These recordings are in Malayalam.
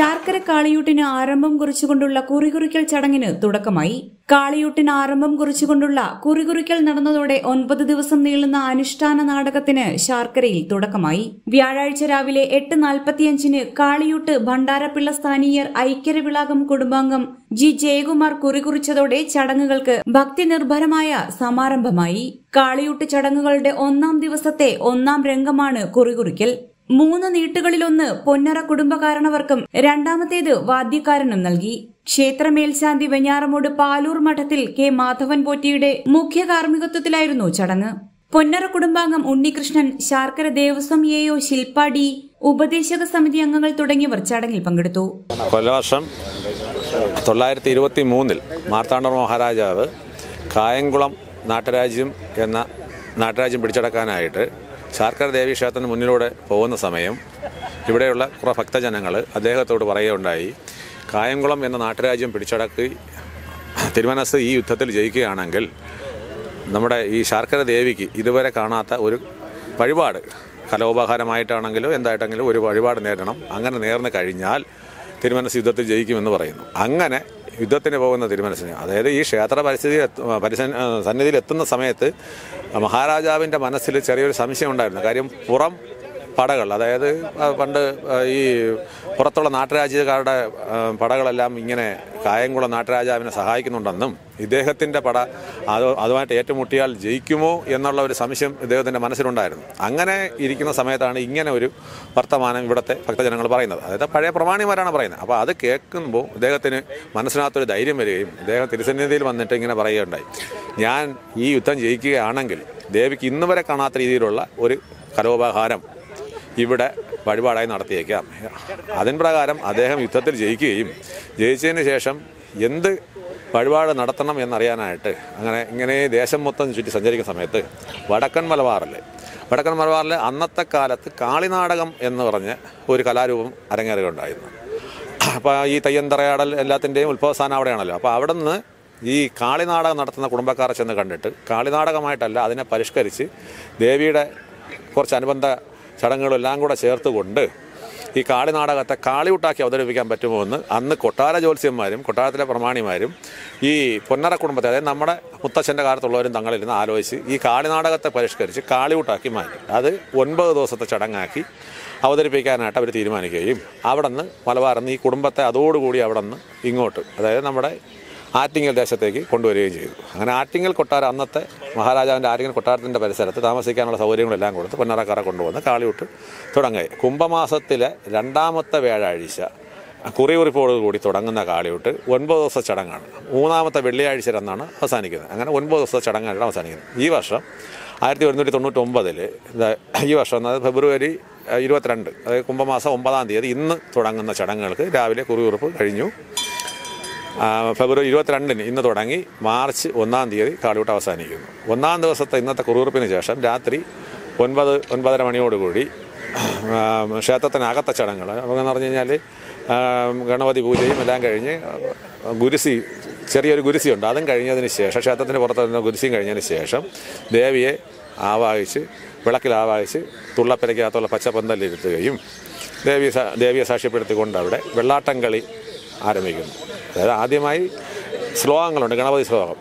ശാർക്കര കാളിയൂട്ടിന് ആരംഭം കുറിച്ചുകൊണ്ടുള്ള കുറികുറിക്കൽ ചടങ്ങിന് തുടക്കമായി. കാളിയൂട്ടിന് ആരംഭം കുറിച്ചുകൊണ്ടുള്ള കുറികുറിക്കൽ നടന്നതോടെ 9 ദിവസം നീളുന്ന അനുഷ്ഠാന നാടകത്തിന് ശാർക്കരയിൽ തുടക്കമായി. വ്യാഴാഴ്ച രാവിലെ 8:45 കാളിയൂട്ട് ഭണ്ഡാരപ്പിള്ള സ്ഥാനീയർ ഐക്യരവിളാകം കുടുംബാംഗം ജി ജയകുമാർ കുറികുറിച്ചതോടെ ചടങ്ങുകൾക്ക് ഭക്തിനിർഭരമായ സമാരംഭമായി. കാളിയൂട്ട് ചടങ്ങുകളുടെ 1-ാം ദിവസത്തെ 1-ാം രംഗമാണ് കുറികുറിക്കൽ. 3 നീട്ടുകളിലൊന്ന് പൊന്നറ കുടുംബകാരണവർക്കും 2-ാമത്തേത് വാദ്യക്കാരനും നൽകി. ക്ഷേത്ര മേൽശാന്തി വെഞ്ഞാറമൂട് പാലൂർ മഠത്തിൽ കെ മാധവൻ പോറ്റിയുടെ മുഖ്യ കാർമ്മികത്വത്തിലായിരുന്നു ചടങ്ങ്. പൊന്നറ കുടുംബാംഗം ഉണ്ണികൃഷ്ണൻ, ശാർക്കര ദേവസ്വം എ.ഒ. ശില്പ ഡി, ഉപദേശക സമിതി അംഗങ്ങൾ തുടങ്ങിയവർ ചടങ്ങിൽ പങ്കെടുത്തു. കൊല്ലവർഷം 923 മാർത്താണ്ഡ മഹാരാജാവ് കായംകുളം നാട്ടുരാജ്യം എന്ന നാട്ടുരാജ്യം പിടിച്ചടക്കാനായിട്ട് ശാർക്കര ദേവീ ക്ഷേത്രത്തിന് മുന്നിലൂടെ പോകുന്ന സമയം ഇവിടെയുള്ള കുറേ ഭക്തജനങ്ങൾ അദ്ദേഹത്തോട് പറയുകയുണ്ടായി, കായംകുളം എന്ന നാട്ടുരാജ്യം പിടിച്ചടക്കി തിരുമനസ് ഈ യുദ്ധത്തിൽ ജയിക്കുകയാണെങ്കിൽ നമ്മുടെ ഈ ശാർക്കര ദേവിക്ക് ഇതുവരെ കാണാത്ത ഒരു വഴിപാട്, കലോപഹാരമായിട്ടാണെങ്കിലോ എന്തായിട്ടെങ്കിലും ഒരു വഴിപാട് നേടണം. അങ്ങനെ നേർന്നു കഴിഞ്ഞാൽ തിരുമനസ് യുദ്ധത്തിൽ ജയിക്കുമെന്ന് പറയുന്നു. അങ്ങനെ യുദ്ധത്തിന് പോകുന്ന തിരുമനസിന്, അതായത് ഈ ക്ഷേത്ര സന്നിധിയിൽ എത്തുന്ന സമയത്ത് മഹാരാജാവിൻ്റെ മനസ്സിൽ ചെറിയൊരു സംശയം ഉണ്ടായിരുന്നു. കാര്യം പുറം പടകൾ, അതായത് പണ്ട് ഈ പുറത്തുള്ള നാട്ടുരാജ്യക്കാരുടെ പടകളെല്ലാം ഇങ്ങനെ കായംകുളം നാട്ടുരാജാവിനെ സഹായിക്കുന്നുണ്ടെന്നും ഇദ്ദേഹത്തിൻ്റെ പട അതുമായിട്ട് ഏറ്റുമുട്ടിയാൽ ജയിക്കുമോ എന്നുള്ള ഒരു സംശയം ഇദ്ദേഹത്തിൻ്റെ മനസ്സിലുണ്ടായിരുന്നു. അങ്ങനെ ഇരിക്കുന്ന സമയത്താണ് ഇങ്ങനെ ഒരു വർത്തമാനം ഇവിടുത്തെ ഭക്തജനങ്ങൾ പറയുന്നത്. അതായത് പഴയ പ്രമാണിമാരാണ് പറയുന്നത്. അപ്പോൾ അത് കേൾക്കുമ്പോൾ ഇദ്ദേഹത്തിന് മനസ്സിനകത്തൊരു ധൈര്യം വരികയും ഇദ്ദേഹം തിരുസന്നിധിയിൽ വന്നിട്ട് ഇങ്ങനെ പറയുകയുണ്ടായി, ഞാൻ ഈ യുദ്ധം ജയിക്കുകയാണെങ്കിൽ ദേവിക്ക് ഇന്ന് വരെ കാണാത്ത രീതിയിലുള്ള ഒരു കലോപഹാരം ഇവിടെ വഴിപാടായി നടത്തിയേക്കാം. അതിൻ പ്രകാരം അദ്ദേഹം യുദ്ധത്തിൽ ജയിക്കുകയും ജയിച്ചതിന് ശേഷം എന്ത് വഴിപാട് നടത്തണം എന്നറിയാനായിട്ട് ഇങ്ങനെ ദേശം മൊത്തം ചുറ്റി സഞ്ചരിക്കുന്ന സമയത്ത് വടക്കൻ മലബാറിൽ അന്നത്തെ കാലത്ത് കാളിനാടകം എന്ന് പറഞ്ഞ് ഒരു കലാരൂപം അരങ്ങേറുകയുണ്ടായിരുന്നു. അപ്പോൾ ഈ തെയ്യന്തറയാടൽ എല്ലാത്തിൻ്റെയും ഉത്ഭവസ്ഥാനം അവിടെയാണല്ലോ. അപ്പോൾ അവിടെ നിന്ന് ഈ കാളിനാടകം നടത്തുന്ന കുടുംബക്കാരെ ചെന്ന് കണ്ടിട്ട് കാളിനാടകമായിട്ടല്ല അതിനെ പരിഷ്കരിച്ച് ദേവിയുടെ കുറച്ച് അനുബന്ധ ചടങ്ങുകളെല്ലാം കൂടെ ചേർത്തുകൊണ്ട് ഈ കാളിനാടകത്തെ കാളിയൂട്ടാക്കി അവതരിപ്പിക്കാൻ പറ്റുമോ എന്ന് അന്ന് കൊട്ടാര ജ്യോത്സ്യന്മാരും കൊട്ടാരത്തിലെ പ്രമാണിമാരും ഈ പൊന്നറ കുടുംബത്തെ, അതായത് നമ്മുടെ മുത്തച്ഛൻ്റെ കാലത്തുള്ളവരും തങ്ങളിരുന്ന് ആലോചിച്ച് ഈ കാളിനാടകത്തെ പരിഷ്കരിച്ച് കാളിയൂട്ടാക്കി മാറ്റി അത് 9 ദിവസത്തെ ചടങ്ങാക്കി അവതരിപ്പിക്കാനായിട്ട് അവർ തീരുമാനിക്കുകയും അവിടെ നിന്ന് മലബാറിൽ നിന്ന് ഈ കുടുംബത്തെ അതോടുകൂടി അവിടെ നിന്ന് ഇങ്ങോട്ട്, അതായത് നമ്മുടെ ആറ്റിങ്ങൽ ദേശത്തേക്ക് കൊണ്ടുവരികയും ചെയ്തു. അങ്ങനെ ആറ്റിങ്ങൽ കൊട്ടാരം, അന്നത്തെ മഹാരാജാവിൻ്റെ ആറ്റിങ്ങൽ കൊട്ടാരത്തിൻ്റെ പരിസരത്ത് താമസിക്കാനുള്ള സൗകര്യങ്ങളെല്ലാം കൊടുത്ത് പൊന്നറക്കാരെ കൊണ്ടുവന്ന് കാളിയൂട്ട് തുടങ്ങി. കുംഭമാസത്തിലെ 2-ാമത്തെ വ്യാഴാഴ്ച കുറികുറിപ്പോടുകൂടി തുടങ്ങുന്ന കാളിയൂട്ട് 9 ദിവസത്തെ ചടങ്ങാണ്. 3-ാമത്തെ വെള്ളിയാഴ്ച എന്നാണ് അവസാനിക്കുന്നത്. അങ്ങനെ 9 ദിവസത്തെ ചടങ്ങാണ് അവസാനിക്കുന്നത്. ഈ വർഷം 1199 ഈ വർഷം ഫെബ്രുവരി 22, അതായത് കുംഭമാസം 9-ാം തീയതി ഇന്ന് തുടങ്ങുന്ന ചടങ്ങുകൾക്ക് രാവിലെ കുറികുറിപ്പ് കഴിഞ്ഞു. ഫെബ്രുവരി 22 ഇന്ന് തുടങ്ങി മാർച്ച് 1-ാം തീയതി കാളിയൂട്ട് അവസാനിക്കുന്നു. 1-ാം ദിവസത്തെ ഇന്നത്തെ കുറികുറിപ്പിന് ശേഷം രാത്രി 9-9:30 മണിയോടുകൂടി ക്ഷേത്രത്തിനകത്തെ ചടങ്ങുകൾ എന്ന് പറഞ്ഞു കഴിഞ്ഞാൽ ഗണപതി പൂജയും എല്ലാം കഴിഞ്ഞ് ചെറിയൊരു ഗുരുസിയുണ്ട്. അതും കഴിഞ്ഞതിന് ശേഷം ക്ഷേത്രത്തിന് പുറത്ത് നിന്ന് ഗുരുസിയും കഴിഞ്ഞതിന് ശേഷം ദേവിയെ ആവാഹിച്ച് വിളക്കിൽ ആവാഹിച്ച് തുള്ളപ്പരയ്ക്കകത്തുള്ള പച്ചപ്പന്തലിരുത്തുകയും ദേവിയെ സാക്ഷ്യപ്പെടുത്തിക്കൊണ്ട് അവിടെ വെള്ളാട്ടം കളി ആരംഭിക്കുന്നു. അതായത് ആദ്യമായി ശ്ലോകങ്ങളുണ്ട്, ഗണപതി ശ്ലോകം.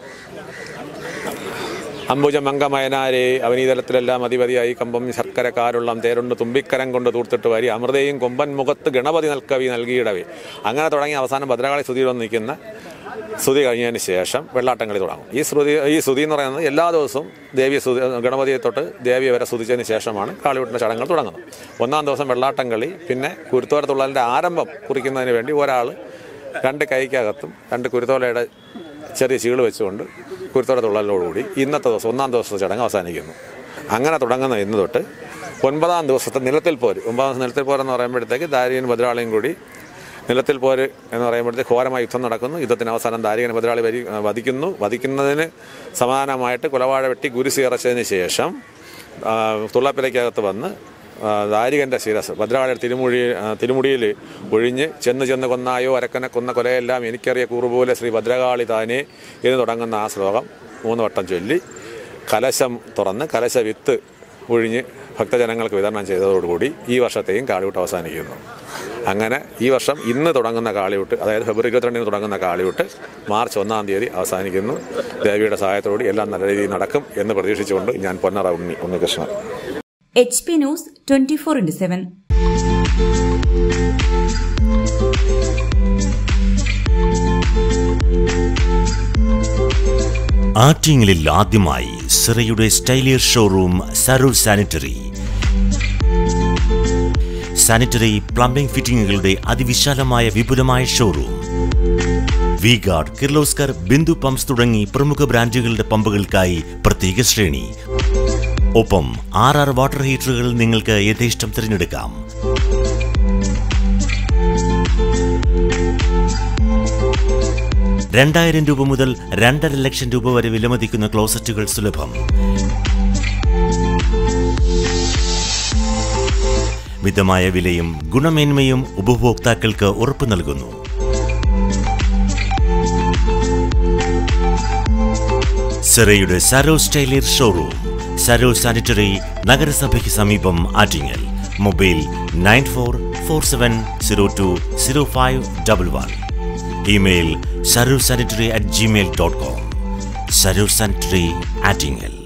അംബുജമംഗമയനാരേ അവനീതലത്തിലെല്ലാം അധിപതിയായി കമ്പം ശർക്കര കാരുള്ളം തേരുണ്ട് തുമ്പിക്കരം കൊണ്ട് തൂർത്തിട്ട് വരി അമൃതയും കൊമ്പൻ മുഖത്ത് ഗണപതി നൽകവി നൽകിയിടവേ. അങ്ങനെ തുടങ്ങി അവസാനം ഭദ്രകാളി സ്തുതിയിൽ വന്ന് നിൽക്കുന്ന സ്തുതി കഴിഞ്ഞതിന് ശേഷം വെള്ളാട്ടം കളി തുടങ്ങും. ഈ സ്തുതി എന്ന് പറയുന്നത് എല്ലാ ദിവസവും ഗണപതിയെ തൊട്ട് ദേവിയെ വരെ സ്തുതിച്ചതിന് ശേഷമാണ് കാളിയൂട്ടിൻ്റെ ചടങ്ങുകൾ തുടങ്ങുന്നത്. 1-ാം ദിവസം വെള്ളാട്ടം കളി, പിന്നെ കുരുത്തോലത്തുള്ളതിൻ്റെ ആരംഭം കുറിക്കുന്നതിന് വേണ്ടി ഒരാൾ 2 കൈക്കകത്തും 2 കുരുത്തോലയുടെ ചെറിയ ചീള് വെച്ചുകൊണ്ട് കുരുത്തോലത്തുള്ളതിനോടുകൂടി ഇന്നത്തെ ദിവസം 1-ാം ദിവസത്തെ ചടങ്ങ് അവസാനിക്കുന്നു. അങ്ങനെ തുടങ്ങുന്ന ഇന്ന് തൊട്ട് 9-ാം ദിവസത്തെ നിലത്തിൽ പോര്. 9-ാം ദിവസം നിലത്തിൽ പോരെന്ന് പറയുമ്പോഴത്തേക്ക് ദാരികൻ ഭദ്രകാളിയും കൂടി നിലത്തിൽ പോര് എന്ന് പറയുമ്പോഴത്തേക്ക് ഘോരമായ യുദ്ധം നടക്കുന്നു. യുദ്ധത്തിന് അവസാനം ദാരികൻ ഭദ്രകാളി വധിക്കുന്നതിന് സമാധാനമായിട്ട് കുലവാഴ വെട്ടി ഗുരുസി ഇറച്ചതിന് ശേഷം തുള്ളപ്പിലയ്ക്കകത്ത് വന്ന് ദാരികൻ്റെ ശിരസ് ഭദ്രകാളിയുടെ തിരുമുടിയിൽ ഒഴിഞ്ഞ് ചെന്ന് കൊന്നായോ അരക്കനെ കൊന്ന കൊലയെല്ലാം എനിക്കറിയ കൂറുപോലെ ശ്രീ ഭദ്രകാളി താനേ എന്ന് തുടങ്ങുന്ന ആ ശ്ലോകം 3 വട്ടം ചൊല്ലി കലശം തുറന്ന് കലശവിത്ത് ഒഴിഞ്ഞ് ഭക്തജനങ്ങൾക്ക് വിതരണം ചെയ്തതോടുകൂടി ഈ വർഷത്തെയും കാളിയൂട്ട് അവസാനിക്കുന്നു. അങ്ങനെ ഈ വർഷം ഇന്ന് തുടങ്ങുന്ന കാളിയൂട്ട്, അതായത് ഫെബ്രുവരി 22 തുടങ്ങുന്ന കാളിയൂട്ട് March 1 അവസാനിക്കുന്നു. ദേവിയുടെ സഹായത്തോടെ എല്ലാം നല്ല രീതിയിൽ നടക്കും എന്ന് പ്രതീക്ഷിച്ചുകൊണ്ട് ഞാൻ പൊന്നറ ഉണ്ണികൃഷ്ണൻ. HP News 24/7. ആറ്റിങ്ങലിൽ ആദ്യമായി സിറയുടെ സ്റ്റൈലിയർ showroom Sarur sanitary. Sanitary plumbing ഫിറ്റിംഗുകളുടെ അതിവിശാലമായ വിപുലമായ showroom. V Guard, Kirloskar, Bindu pumps തുടങ്ങി പ്രമുഖ ബ്രാൻഡുകളുടെ പമ്പുകൾക്കായി പ്രത്യേക ശ്രേണി. ഒപ്പം 6 വാട്ടർ ഹീറ്ററുകൾ നിങ്ങൾക്ക് യഥേഷ്ടം തിരഞ്ഞെടുക്കാം. ₹2,000 മുതൽ ₹2,50,000 വരെ വിലമതിക്കുന്ന ക്ലോസറ്റുകൾ സുലഭം. മിതമായ വിലയും ഗുണമേന്മയും ഉപഭോക്താക്കൾക്ക് ഉറപ്പു നൽകുന്നു. സിറയുടെ സരോ സ്റ്റൈലിയർ ഷോറൂം, സരോ സാനിറ്ററി, നഗരസഭയ്ക്ക് സമീപം, Attingal. Mobile 9447020511. Email sarursanitary@gmail.com. Sarur Sanitary, Attingal.